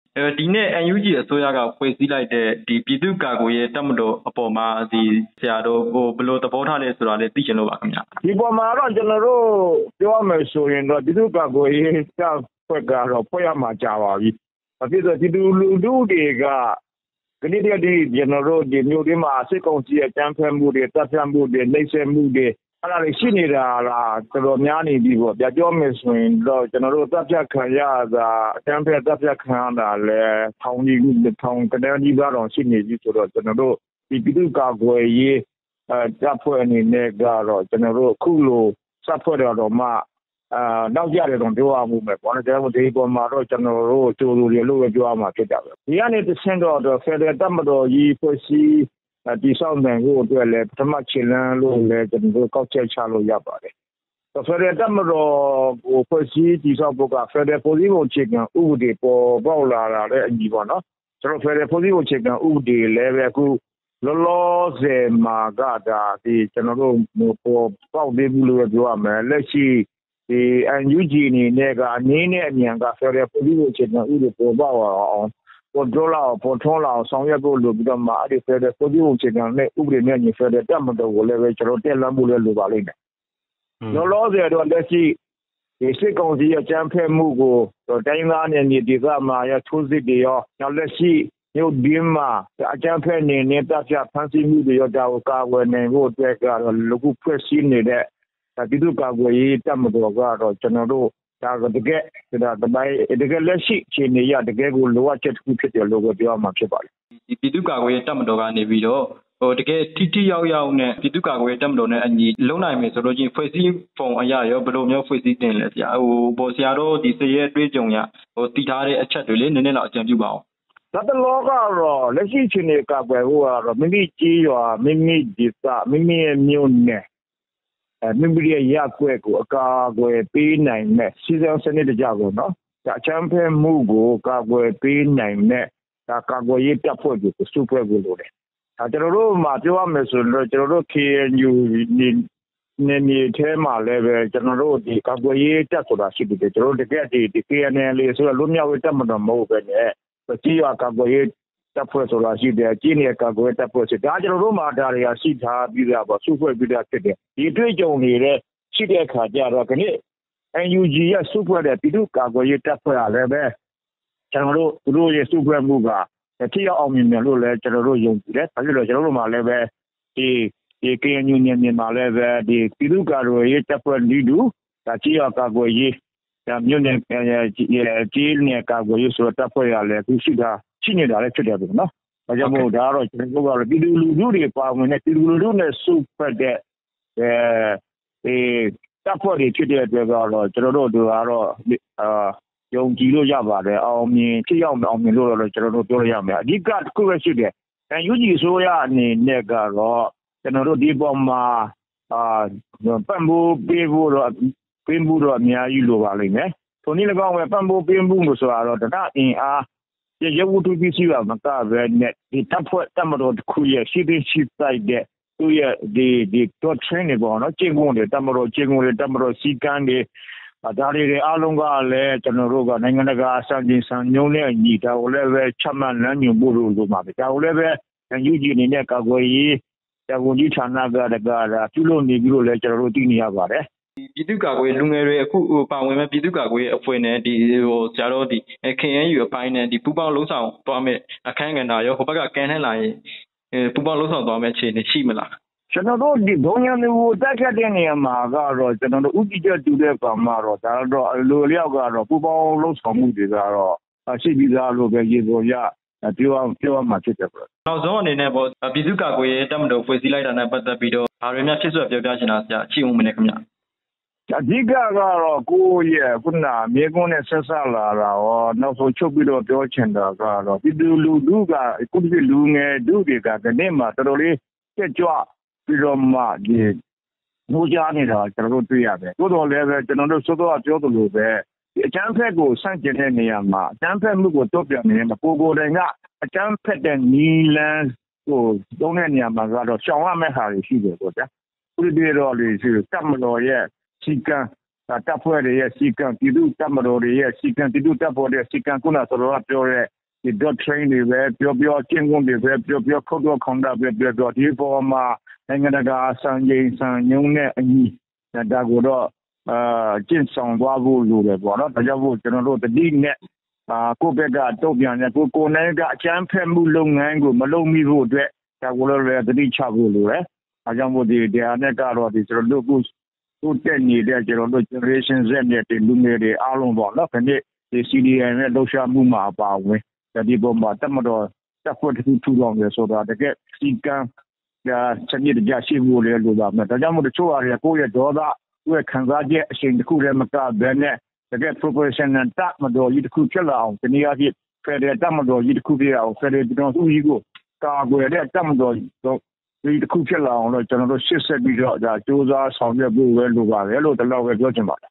ဒီနေ့ NUG အစိုးရကဖွဲ့စည်းလိုက်တဲ့ဒီပြည်သူ့ကာကွယ်ရေးတပ်မတော်အပေါ်မှာဒီဆရာတို့ဘယ်လိုသဘောထားလဲဆိုတာလည်းသိချင်လို့ပါခင်ဗျာဒီပေါ်မှာတော့ကျွန်တော်တို့ပြောမယ်ဆိုရင်တော့ပြည်သူ့ကာကွယ်ရေးတပ်ဖွဲ့ကတော့ဖွဲ့ရမှာကြာပါပြီဘာဖြစ်လို့ပြည်သူလူထုတွေကကနေ့တည်းကကျွန်တော်တို့ဒီမျိုးတွေမှာစစ်ကောင်စီရဲ့ကြမ်းဖက်မှုတွေတပ်ဖြတ်မှုတွေနှိပ်စက်မှုတွေအဲ့ဒါတွေရှိနေတာလားတော်တော်များနေပြီပေါ့ပြောမယ်ဆိုရင်တော့ကျွန်တော်တို့တပ်ဖြတ်ခံရတာအကြမ်းဖက်တပ်ဖြတ်ခံရတာလဲထောင်ကြီးထောင်ကနေကြီးကတော့ရှိနေပြီဆိုတော့ကျွန်တော်တို့ဒီပြည်သူ့ကာကွယ်ရေးတပ်ဖွဲ့အနေနဲ့ကတော့ကျွန်တော်တို့အခုလိုစဖွဲ့တော်မှနောက်ကြတယ်တော့ပြောရမှုပဲပေါ့နော်ကျွန်တော်ဒီပေါ်မှာတော့ကျွန်တော်တို့ကြိုးလိုတွေလို့ပဲပြောရမှာဖြစ်တာပဲဒီကနေတစ်ဆင့်တော့ဖက်ဒရယ်တပ်မတော်ကြီးဖွဲ့စည်းဒီဆောင်နိုင်ဖို့အတွက်လည်းပထမခြေလှမ်းလို့လည်းကျွန်တော်တို့ကောက်ချက်ချလို့ရပါတယ်ဖက်ဒရယ်တပ်မတော်ကိုဖွဲ့စည်းဒီဆောင်ဖို့ကဖက်ဒရယ်ဖွဲ့စည်းပုံအခြေခံဥပဒေပေါ်ပေါက်လာတာလည်းအညီပေါ့နော်ကျွန်တော်ဖက်ဒရယ်ဖွဲ့စည်းပုံအခြေခံဥပဒေလည်းပဲအခုလောလောဆယ်မှာကဒါဒီကျွန်တော်တို့ပေါ်ပေါက်သေးဘူးလို့ပြောရမယ်လက်ရှိဒီ NUG အနေနဲ့ကအနည်းနဲ့အမြန်ကဖက်ဒရယ်ဖွဲ့စည်းပုံအခြေခံဥပဒေပေါ်ပေါက်အောင်ပေါ်ထွန်းလာအောင်ဆောင်ရွက်ဖို့လိုပြီးတော့မှအဲ့ဒီဖက်ဒရယ်ဖွဲ့စည်းပုံအခြေခံနဲ့ဥပဒေနဲ့ညီဖက်ဒရယ်တပ်မတော်ကိုလည်းပဲကျွန်တော်တက်လှမ်းဖို့လည်းလိုပါလိမ့်မယ်လောလောဆယ်တော့လက်ရှိဒီစစ်ကောင်စီရဲ့ကြမ်းဖက်မှုကိုတိုင်းသားနယ်မြေဒေသမှာရထိုးစစ်တွေရောနောက်လက်ရှိမြို့ဒင်းမှာအကြမ်းဖက်နေတပ်ဖြတ်ဖမ်းဆီးမှုတွေရောဒါကိုကာကွယ်နိုင်ဖို့အတွက်ကတော့လူခုဖွဲ့စည်းနေတဲ့ပြည်သူ့ကာကွယ်ရေးတပ်မတော်ကတော့ကျွန်တော်တို့ဒါကတကယ်ဒါတပိုင်းတကယ်လက်ရှိအခြေအနေရတကယ်ကိုလိုအပ်ချက်တစ်ခုဖြစ်တယ်လို့ပြောမှာဖြစ်ပါတယ်ဒီပြည်သူ့ကာကွယ်ရေးတပ်မတော်ကနေပြီးတော့တကယ်ထိရောက်နဲ့ပြည်သူ့ကာကွယ်ရေးတပ်မတော်နဲ့အညီလုံနိုင်မယ်ဆိုလို့ချင်းဖွဲ့စည်းပုံအရာရောဘယ်လိုမျိုးဖွဲ့စည်းတင်လဲဆရာပေါ်ဆရာတို့ဒီစရဲတွေးကြုံရတည်ထားတဲ့အချက်တွေလေးနည်းနည်းတော့အကြံပြုပါအောင်ဒါတလောကတော့လက်ရှိအခြေအနေကာကွယ်ဖို့ကတော့မိမိကြီးရွာမိမိဒေသမိမိရဲ့မြို့နယ်မိမိရဲ့ရပ်ကွက်ကိုအကာအကွယ်ပေးနိုင်မဲ့စီစဉ်စနစ်တကျပေါ့နော်ဒါအချမ်းဖဲမှုကိုကာကွယ်ပေးနိုင်မဲ့ဒါကာကွယ်ရေးတပ်ဖွဲ့ကိုစုဖွဲ့ဖို့လိုတယ်ဒါကျွန်တော်တို့မှာပြောရမယ်ဆိုတော့ကျွန်တော်တို့ KNU နေမြေထဲမှာလည်းပဲကျွန်တော်တို့ဒီကာကွယ်ရေးတပ်ဆိုတာရှိတယ်ကျွန်တော်တို့တကယ်ဒီ KNL ဆိုတော့လူမျိုးရေးတပ်မတော်မဟုတ်ပဲနဲ့ကြီးရွာကာကွယ်ရေးတပ်ဖွဲ့ဆိုတာရှိတယ်ကြီးနေကာကွယ်တပ်ဖွဲ့ဆိုဒါကျွန်တော်တို့မှာဒါတွေကရှိထားပြီးသားပေါ့စုဖွဲ့ပြီးသားဖြစ်တယ်ဒီတွေ့ကြုံနေတဲ့ရှိတဲ့အခါကျတော့ခဏ NUG ရဲ့စုဖွဲ့တဲ့ပြည်သူ့ကာကွယ်ရေးတပ်ဖွဲ့အားလည်းပဲကျွန်တော်တို့သူတို့ရဲ့စုဖွဲ့မှုကထိရောက်အောင်မြင်တယ်လို့လည်းကျွန်တော်တို့ယုံကြည်တယ်ဒါကြောင့်ကျွန်တော်တို့မှာလည်းပဲဒီ KNU နေမှာလည်းပဲဒီပြည်သူ့ကာကွယ်ရေးတပ်ဖွဲ့လီဒူဒါကြီးရွာကာကွယ်ရေးဒါမြို့နယ်ကြီးနေကာကွယ်ရေးဆိုတော့တပ်ဖွဲ့ရလဲသူရှိနေတာလည်းဖြစ်တယ်ပေါ့နော်။ဒါကြောင့်မို့ဒါကတော့ကျွန်တော်တို့ကပြည်သူလူထုတွေပါဝင်တဲ့ပြည်သူလူထုနဲ့စုဖွဲ့တဲ့တပ်ဖွဲ့တွေဖြစ်တဲ့အတွက်ကတော့ကျွန်တော်တို့ကတော့ယုံကြည်လို့ရပါတယ်အောင်မြင်ဖြစ်ရောက်အောင်မြင်လို့တော့ကျွန်တော်တို့ပြောရရမယ်အဓိကတစ်ခုပဲရှိတယ်။ UG ဆိုရအနေနဲ့ကတော့ကျွန်တော်တို့ဒီပေါ်မှာပံ့ပိုးပေးဖို့တော့အများကြီးလိုပါလိမ့်မယ်။ထိုနည်း၎င်းပဲပံ့ပိုးပေးမှုလို့ဆိုတာတော့တအင်အားရုပ်ဝတ္ထုပစ္စည်းပါမကပဲနဲ့ဒီတပ်ဖွဲ့တပ်မတော်တစ်ခုရဲ့ရှိတဲ့ရှိတိုက်တဲ့သူရဲ့ဒီ doctrine တွေပေါ့နော်ကျင့်ဝတ်တွေတပ်မတော်ကျင့်ဝတ်တွေတပ်မတော်စီကံတွေဒါတွေအားလုံးကလည်းကျွန်တော်တို့ကနိုင်ငံတကာစံချိန်စံညွှန်းနဲ့အညီဒါကိုလည်းပဲချမှတ်လမ်းညွှန်ဖို့လိုမှာပဲဒါကိုလည်းပဲ UG အနေနဲ့ကာကွယ်ရေးတာဝန်ကြီးဌာနကပြုလုပ်နေပြီးလို့လည်းကျွန်တော်တို့သိနေရပါတယ်ပြည်သူ့ကာကွယ်လူငယ်တွေအခုပါဝင်မဲ့ပြည်သူ့ကာကွယ်အဖွဲ့နဲ့ဒီဆရာတို့ဒီ KNU အပိုင်းနဲ့ဒီပူပေါင်းလုံးဆောင်သွားမဲ့အခန်းကဏ္ဍရောဟိုဘက်ကကန်ထမ်းလာရင်ပူပေါင်းလုံးဆောင်သွားမဲ့အခြေအနေရှိမလားကျွန်တော်တို့ဒီဘုံရံမျိုးတက်ခတ်တဲ့နေရာမှာကတော့ကျွန်တော်တို့ဥပဒေချက်တူတဲ့ကောင်မှာတော့ဒါတော့လိုလျောက်ကတော့ပူပေါင်းလုံးဆောင်မှုတွေကတော့ရှိပြီးသားလို့ပဲရေပေါ်ရပြောမှာဖြစ်တယ်ပေါ့နောက်ဆုံးအနေနဲ့ပေါ့ပြည်သူ့ကာကွယ်ရေးတပ်မတော်ဖွဲ့စည်းလိုက်တာနဲ့ပတ်သက်ပြီးတော့ဘာတွေများဖြစ်ဆွပြောပြချင်တာဆရာအချို့မနေခင်ဗျအဓိကကတော့ကိုယ့်ရဲ့ခုနမြေကွန်းနဲ့ဆက်ဆက်လာတာရောနောက်ဆုံးချုပ်ပြီးတော့ပြောချင်တာကတော့ပြည်သူလူထုကခုဒီလူငယ်တို့တွေကဒီနေ့မှာတော်တော်လေးကြွပြီးတော့မှဒီငိုကြနေတာကျွန်တော်တို့တွေ့ရတယ်တိုးတော်လည်းပဲကျွန်တော်တို့စောစောပြောသလိုပဲအကျန်းဖက်ကိုဆန့်ကျင်တဲ့နေရာမှာအကျန်းဖက်မှုကိုတုံ့ပြန်နေမှာကိုယ်တိုင်ကအကျန်းဖက်တဲ့နီလန်းကိုတုံးတဲ့နေရာမှာကတော့ရှောင်ရမယ့်ဟာတွေရှိတယ်ပေါ့ဗျာဥပဒေတော်လေးရှိတပ်မတော်ရဲ့စီကံတပ်ဖွဲ့တွေရဲ့စီကံပြည်သူတပ်မတော်တွေရဲ့စီကံပြည်သူတပ်ဖွဲ့တွေစီကံခုနဆိုတော့ပြောတဲ့ဒီတော့ train တွေပဲပြောကျင့်ဝတ်တွေပဲပြောခုတ်တော့ခေါင်းတာပဲပြောဒီပေါ်မှာနိုင်ငံတကာစံချိန်စံညုံနဲ့အညီဒါကိုတော့ကျင့်ဆောင်သွားဖို့လိုတယ်ပေါ့နော်ဒါကြောင့်မို့ကျွန်တော်တို့တတိနဲ့ကိုယ့်ဘက်ကတုံ့ပြန်တဲ့ကိုနိုင်ကအချမ်းဖက်မှုလုပ်ငန်းကိုမလုပ်မိဖို့အတွက်ဒါကိုလည်းတတိချဖို့လိုတယ်အဲကြောင့်မို့ဒီတရားနဲ့ကတော့ဒီကျွန်တော်တို့ကိုတက်နေတဲ့ကျွန်တော်တို့ generation Z နဲ့ဒီလူငယ်တွေအားလုံးပေါ့နော်ခဏဒီ CDM နဲ့လှုပ်ရှားမှုမှာပါဝင်ဒီပေါ်မှာတမတော်တက်ဖို့တူထူအောင်ရဆိုတော့တကယ်စီကံစနစ်ကြရှိဖို့လေလို့ပါမယ်ဒါကြောင့်မို့တချို့အရာကိုယ့်ရဲ့ဒေါသကိုယ့်ခံစားချက်အချိန်တစ်ခုတည်းမကဘဲနဲ့တကယ် professional တမတော်ကြီးတစ်ခုဖြစ်လာအောင်ဒီနေ့အဖြစ် Federal တမတော်ကြီးတစ်ခုဖြစ်အောင် Federal ပြည်တော်စုကြီးကိုကာကွယ်တဲ့တမတော်ဒီတစ်ခုဖြစ်လာအောင်လို့ကျွန်တော်တို့ရှေ့ဆက်ပြီးတော့ဒါစူးစမ်းဆောင်ရွက်ဖို့ပဲလိုပါတယ်လို့ဒီလောက်ပဲပြောချင်ပါတယ်